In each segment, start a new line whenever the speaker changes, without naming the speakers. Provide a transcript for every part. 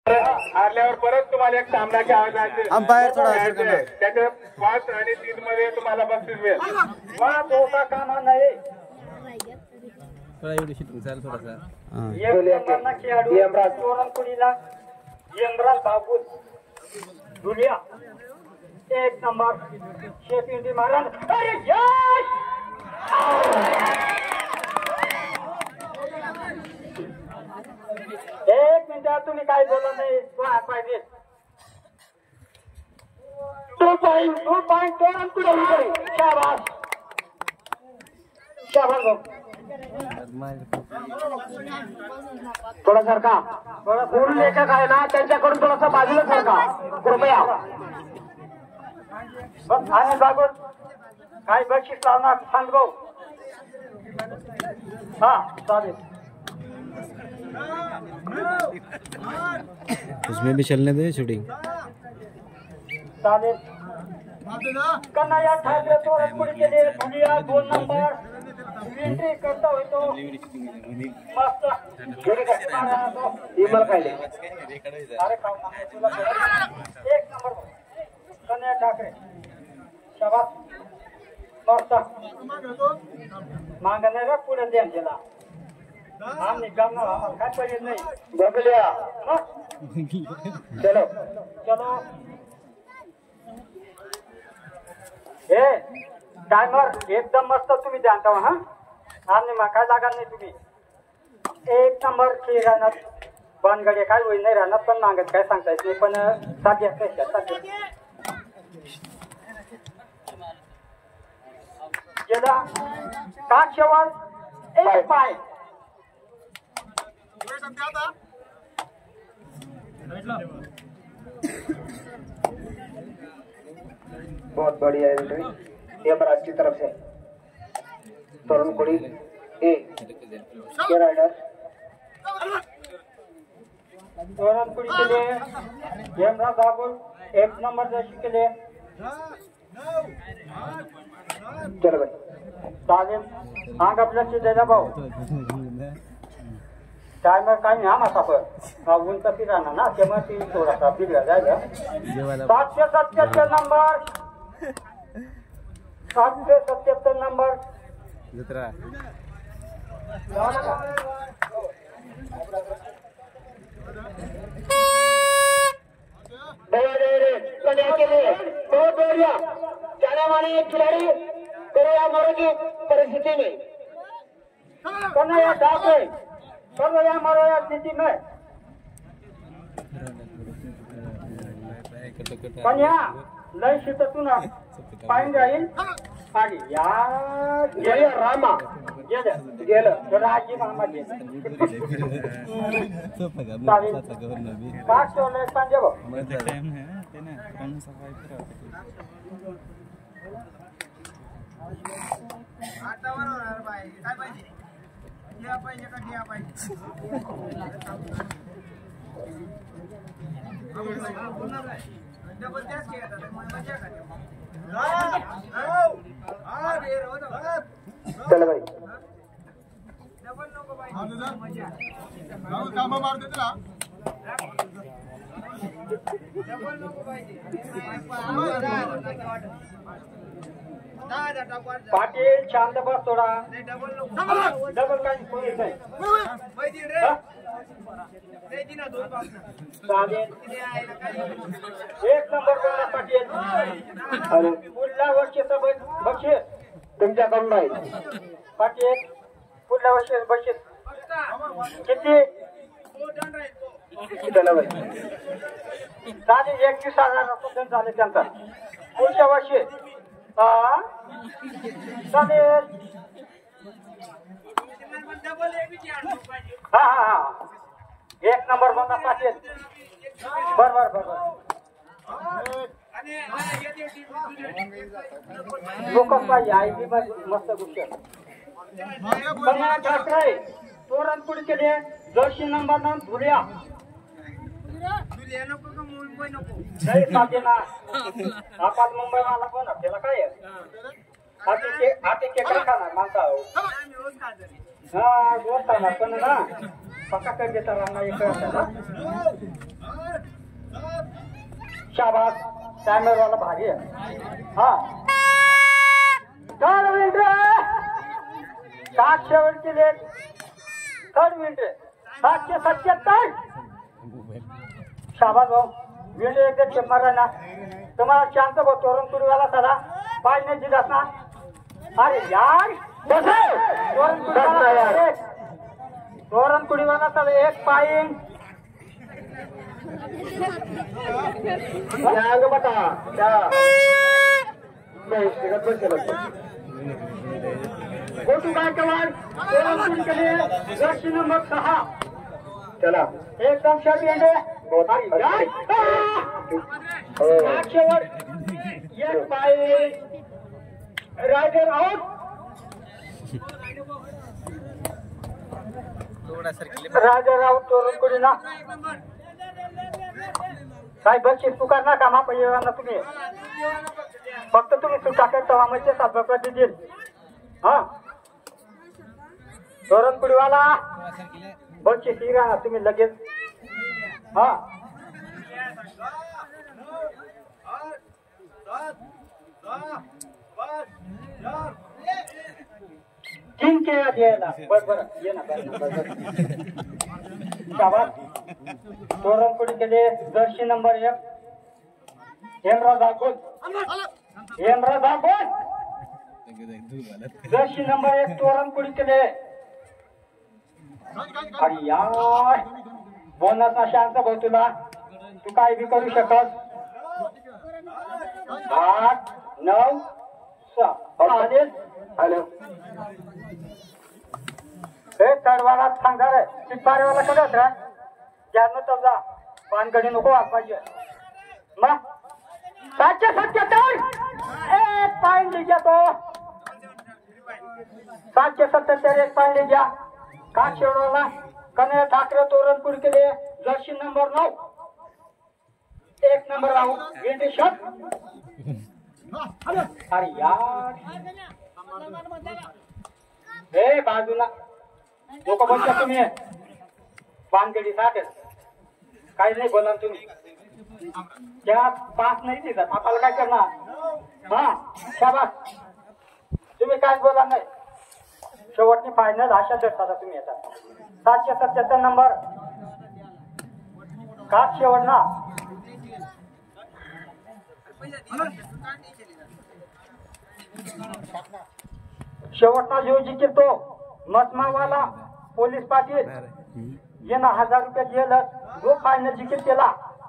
हारल्यावर परत तुम्हाला एक सामना घ्यावा लागेल.
अंपायर थोडा
त्याच्या 5 आणि 3 मध्ये तुम्हाला बक्षीस मिळेल. वा तोटा कामा नाही.
थोड़ा एवढी शूटिंग चाल थोडासा
यमराज तोरणकुडीला यमराज बाबू दुनिया 1 नंबर शेफ इंडी महाराज. अरे यश एक मिनिटात तुम्ही काय बोला नाही पाहिजे. 2 पॉइंट तोरणकुडी. शाबास शाबास. थोडा सरका पूर्ण लेखक आहे ना त्यांच्याकडून थोडासा बाजूला सरका कृपया. आणि बागून काय बक्षीस लावणार सांगो. हा चालेल.
उसमें भी चलने दे शूटिंग.
चालेल. कन्हैया ठाकरे तोरणकुडी के लिए दुनिया 2 नंबर एंट्री करता हुआ तो मस्त इमल काढले. अरे तुला 1 नंबर कन्हैया ठाकरे. शाबास मस्त मागणार रे पुढे द्या त्याला. आम्ही करणार आम्हाला काय पाहिजे नाही. बघल्या चलो चलो. हे टायमर एकदम मस्त तुम्ही द्या हा. आम्ही मग काय लागणार नाही. तुम्ही 1 नंबर खेळ राहणार. बानगडे काय होईल नाही राहणार पण मागत काय सांगता येत नाही. पण साध्य गेला काक्षवर 1 पाय. बहुत बढ़िया एंट्री यमराज की तरफ से. तोरणकुड़ी राइडर तोरणकुड़ी के लिए यमराज बाबुल 1 नंबर जर्सी के लिए. चलो भाई चालेल. आग आपल्या द्यायला भाऊ. टायमर काय नाही आम्हा पण ऊन तर फिराना ना त्यामुळे ती थोडासा फिरला जायला. 777 नंबर 777 नंबर
जत्रा.
बहुत बढ़िया जाने वाले खिलाड़ी करोया मरो की परिस्थिति में कन्हैया ठाकरे करोया मरो या स्थिति में कन्या लय शिकतून पाहिजे जाईल. आणि यार गेलं रामा गेलं राजी मामा गेलं. पाच सोडले पाहिजे बघ. चलो भाई पाटील शांत बस थोडा. डबल काही कोणी नाही. चालेल 1 नंबर कोणा पाटील. अरे पुढल्या वर्षीचं बक्षीस तुमच्याकडून राहील. पाटील पुढल्या वर्षी बक्षीस किती. चला भाई चालेल. 21,000 झाले त्यांचा. पुढच्या वर्षी चालेल. हा हा हा 1 नंबर बघा पाटील. बरोबर बरोबर. लोक पाहिजे आई बी मस्त गोष्ट. कन्हैया ठाकरे तोरणकुड़ी के लिए जर्सी नंबर 9 धुलिया. नाही पाहिजे ना. आपण मुंबई वाला कोण त्याला काय आहे. आती के काय खाणार माणसा. हा रोज खाणार पण ना पक्का कर देता राहणार एक. शाबास टाइमर वाला भारी आहे हा 4 मिनिटं 7 शेवटची लेट 3 मिनिटं 777 शाबास भाऊ वीडियो एकदा चेक मारा ना तुम्हाला शांत भाऊ तोरण कुडीवाला साधा पाय नाही दिलास ना अरे यार तोरण कुडीवाला साधा एक पाईन बता गोटू गायकवाड जर्सी नंबर 6 चला एकदम शर्ट येंडे शेवट एक पाय रायडर आउट रायडर आउट तोरण कुडी ना काय बक्षीस पुकार ना कामा पाहिजे ना तुम्ही फक्त तुम्ही सुट्टा करता म्हणजे 7 रुपये देईल हा तोरण कुडीवाला बक्षीस ही राहा तुम्ही लगेच हा तीन केळं घ्यायला बरोबर ये ना शाबास तोरण कुडी केले जर्सी नंबर 1 हेमराज दाखवून जर्सी नंबर 1 तोरण कुडी केले अरे यार बोनस ना शांत भाऊ तुला तू काय बी करू शकत 8 9 6 हॅलो हे तडवाला सांगणार आहे चिपारेवाला कडे रा ज्यांना समजा पानगडी नको वापायचे मग 777 एक पाईन लिजा तो 777 एक पाईन लिजा का शेवडला कन्या ठाकरे तोरणपूर के लिए जर्सी नंबर 9 1 नंबर राहू विंडी शॉट अरे यार हे बाजूला लोक बघता तुम्ही पानगडी साठ काही नाही बोला तुम्ही त्या पास नाही देतात आपल्याला काय करणार हा शाबास तुम्ही काय बोला नाही शेवटची फायनल अशा दर्शा तुम्ही येतात 777 नंबर का शेवट ना शेवटचा जो जिंकतो तो मसमावाला पोलीस पाटील यांना 1000 रुपये दिलं जो फायनल जिंकत केला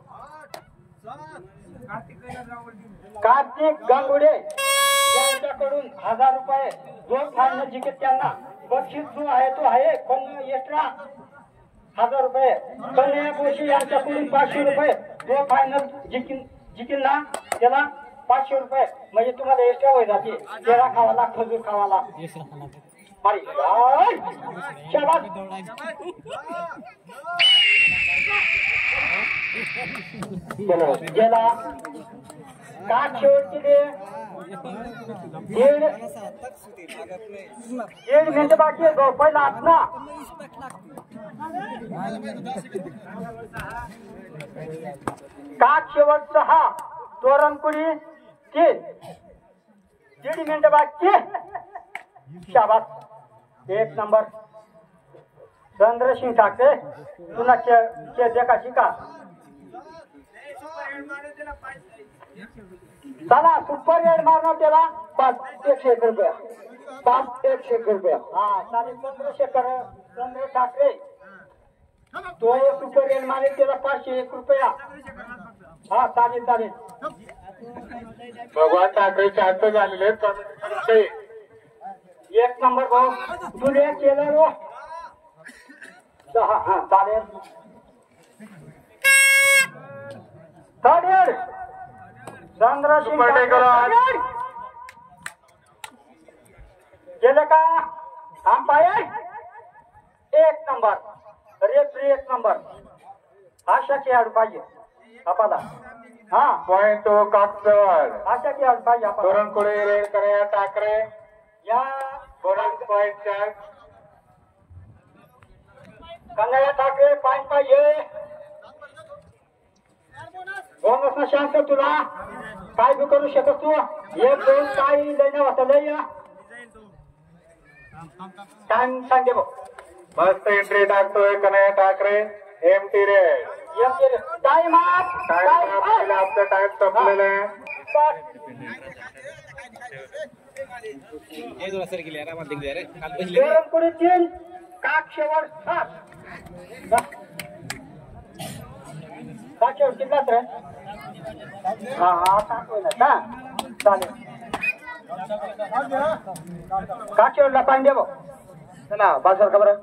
कार्तिक गांगुडे यांच्याकडून 1000 रुपये जो फायनल जिंकत त्यांना बक्षीस जो आहे तो आहे पण एक्स्ट्रा 1000 रुपये कन्या बोशी यांच्याकडून 500 रुपये जो फायनल जिंकला त्याला 500 रुपये म्हणजे तुम्हाला एक्स्ट्रा होईल जाते केळा खावाला खजूर खावाला गेला काट शेवट केले 1 मिनिट बाकी आहे पहिला आत ना काट शेवट 6 तोरणकुडी 3 1.5 मिनिट बाकी शाबास 1 नंबर चंद्रसिंह ठाकरे तुला देखा शिका चला सुपर रेड मारणार त्याला 101 रुपया 101 रुपया हा चालेल चंद्र ठाकरे तो सुपर रेड मारेल त्याला 501 रुपया हा चालेल भगवान ठाकरेचे हात झालेले 1 नंबर भाऊ तुले केलं रो 6 हा चालेल थर्ड चंद्रसिंह गेले का अंपायर 1 नंबर रेफरी 1 नंबर आशा खेळाडू पाहिजे आपला हा पॉइंट तो कागदवर आशा खेळाडू पाहिजे आपण तोरणकुडी रेड कन्या ठाकरे या बोनस पॉइंट चार्ज कन्या ठाकरे पॉइंट पाहिजे बोनस बसणं शांत तुला काय बी करू शकत तू एक दोन काय लय होता लय टाइम सांगे बघ
मस्त एंट्री टाकतोय कन्हैया ठाकरे एमटी रे
टाइम
आपलं टाइम संपलेलं आहे
पुढे 3 काक्षेवर 7 काक्षेवर कितलाच रे हा 7 होईल ना चालेल काक्षेवरला पाहिजे बघ चला बाजार खबर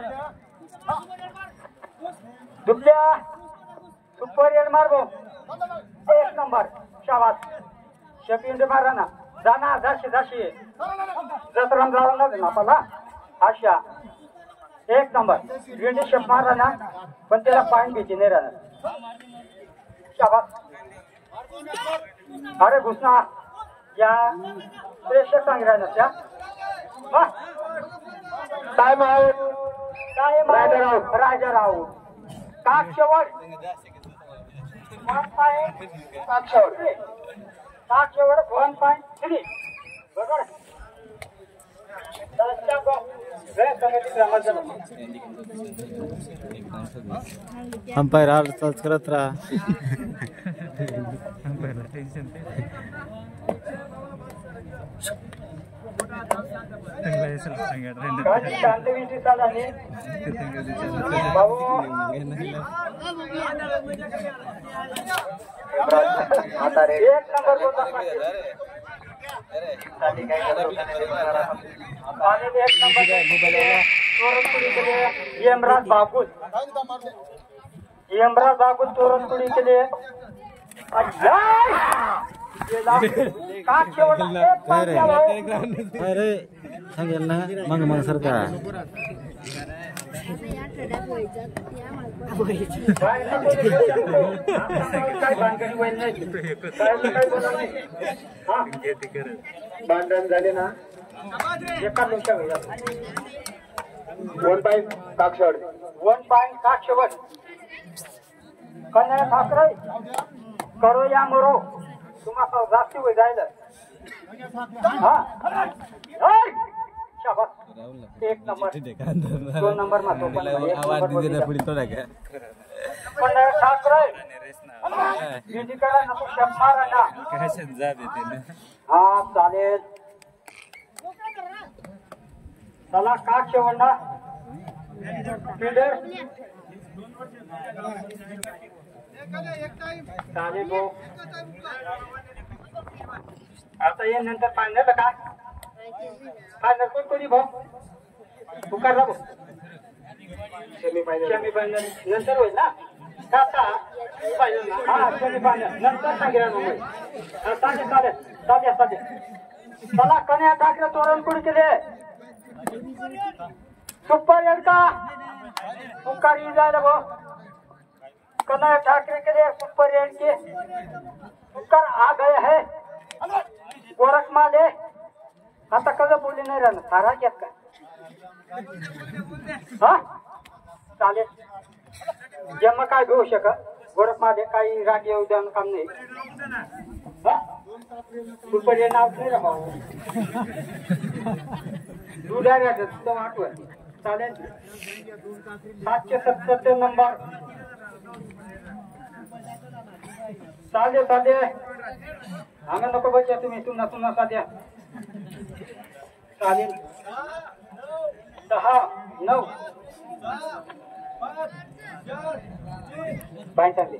दुसऱ्या सुपर एड मारबो 1 नंबर शाबास शपींदे मारा ना जाना जाशी जतराम जावं ना आपला आशा 1 नंबर विंडी शप मारा ना पण त्याला पॉइंट भीती नाही राहणार शाबास अरे घुसना या प्रेशर सांग राहणार त्या टाइम आउट राजाराव काक्षवड 1.3 बरोबर
अंपायर अर्ज करत राहा
शांत विषय चालली भाऊ आता रे 1 नंबर यमराज बाबूल तोरणपुरी के लिए
अरे सांगेल ना मग सरकार
भांडण झाले ना
एका लक्ष
1 पॉइंट काक्षवड
1 पॉइंट काक्षवड कन्हैया ठाकरे करो या मरो तुम्हाला जास्ती होई जायला हा शाबास 1 नंबर 2 नंबर मा तो पण
आवाज दिला पुढे तो काय
कन्हैया ठाकरे विधी करा नको शप मारा ना
कशात जा देते ना
हा चालेल चला काक्षवड ना फिल्डर चालेल भाऊ आता ये नंतर फायनल का फायनल कोणी भाऊ पुकारला भाऊ सेमीफायनल नंतर होईल ना आता फायनल हा सेमीफायनल नंतर सांगितलं चालेल चला कन्हैया ठाकरे तोरणपुरी केले सुपर एड का पुकार ही जायला भाऊ कन्हैया ठाकरे के लिए सुपर एड के पुकार आ गए है गोरख माले आता कधी बोलली नाही राहणार सारा घेत काय हा चालेल जेव्हा काय घेऊ शकत गोरख माले काही राग येऊ द्या काम नाही सुपर एड नाव नाही रा भाऊ तू डायरेक्ट तुझं आठवण चालेल 777 नंबर साधे आम्ही नको बच्चा तुम्ही तुमना साध्या चालेल 10 9 बाय चालले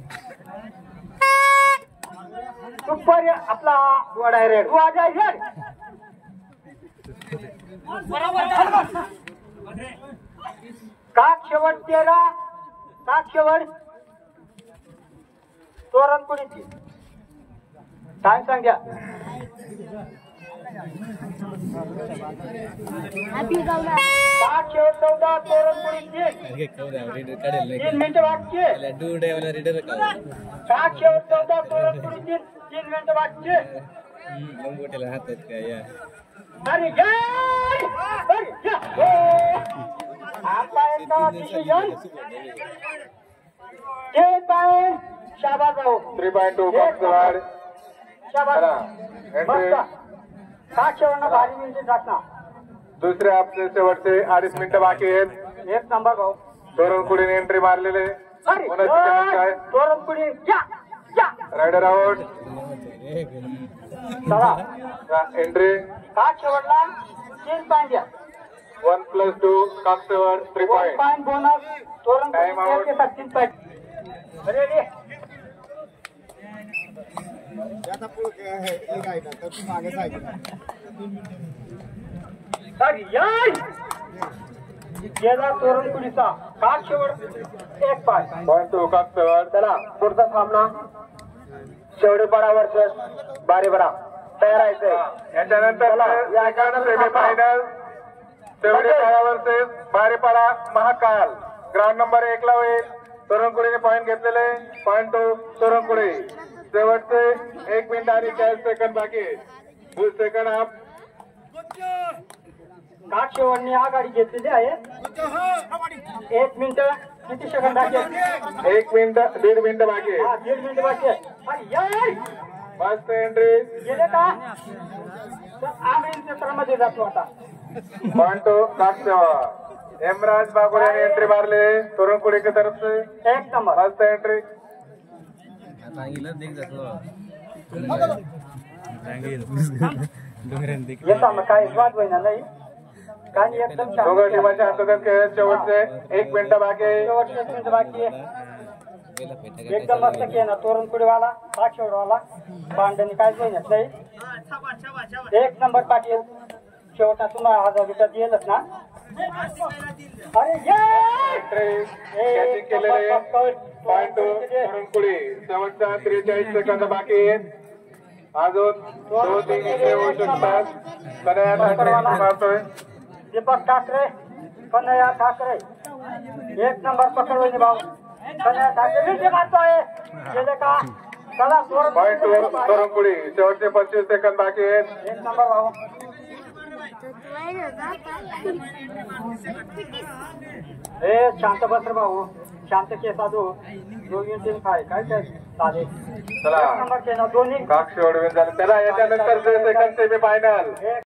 सुपर आपला वडा रेड तू आजा यार काक्षवड 13 काक्षवड तोरणपुरीची टाइम सांग द्या काक्षवड 14 तोरणपुरीची 3 मिनिटं बाकी काक्षवड 14 तोरणपुरीची 3 मिनिटं बाकी अरे आपला एकदा डिसिजन 10 पॉइंट शाबास भाऊ
3.2 काकसेवाड
शाबास
चला एंट्री
मस्त का शेवटना भारी मिळते टाकना
दुसऱ्या आपले शेवटचे 2.5 मिनिटं बाकी आहेत
एक नंबर भाऊ
तोरणकुडीने एंट्री मारलेले
अरे
कोणाची chance आहे
तोरणपुडी या
रायडर आउट
चला
एंट्री
का शेवटला 3 पॉइंट द्या
1+2 काकसेवाड 3 point
point bonus
Time out.
Toranpudi के साथ 3 पॉइंट रेडी अरे यार गेला तोरणपुडीचा का शेवट 1 पॉइंट
1.2 काकसेवाड
चला पुढचा सामना शेवडेपाडा वर्सेस बारेपडा तयार आहे
याच्यानंतर या semifinal Shevdepada versus Barepada Mahakal ground number 1 ला होईल तोरणकुडीने पॉईंट घेतलेले 0.2 तोरणकुडी शेवटचे 1 मिनिट आणि 40 सेकंद बाकी सेकंड हाफ
का शेवटने आघाडी घेतलेली आहे 1 मिनिट किती सेकंद बाकी आहेत?
1 मिनिट 1.5 मिनिट बाकी
हा 1.5 मिनिट बाकी आहे अरे यार
मस्त एंट्री
गेले का तर आम्ही क्षेत्रामध्ये जातो आता
0.2 काकसेवाड हेमराज बागुडे ने एंट्री मारले तोरणकुडी की तरफ से
1 नंबर
मस्त एंट्री
सांगितलं देख जातो
येता मग काय वाद होईना नाही काही एकदम छान
दोघं टीमाच्या हातात खेळ शेवटचे 1 मिनिट बाकी
शेवटचे 1 मिनिट बाकी आहे एकदम मस्त केला तोरणकुडीवाला साक्षरवाला भांडणी काय होईनाच नाही 1 नंबर पाटील शेवटा तुम्हाला 1000 रुपये दिलच ना अरे
कॅचिंग केलेले 0.2 तोरणकुडी शेवटचा 43 सेकंद बाकी आहेत अजून 2-3 इकडे होऊ शकतात कन्हैया मारतोय
दीपक ठाकरे कन्हैया ठाकरे 1 नंबर पकडवले भाऊ कन्हैया ठाकरे विजय मारतोय गेले का चला
0.2 तोरणकुडी शेवटचे 25 सेकंद बाकी आहेत
1 नंबर भाऊ ए शांत बस रे भाऊ शांत के साधू 2-3 काय चालेल
चला
नंबर केला दोन्ही
काकसेवाड विन झाले त्याला याच्यानंतर सेकंड सेमी फायनल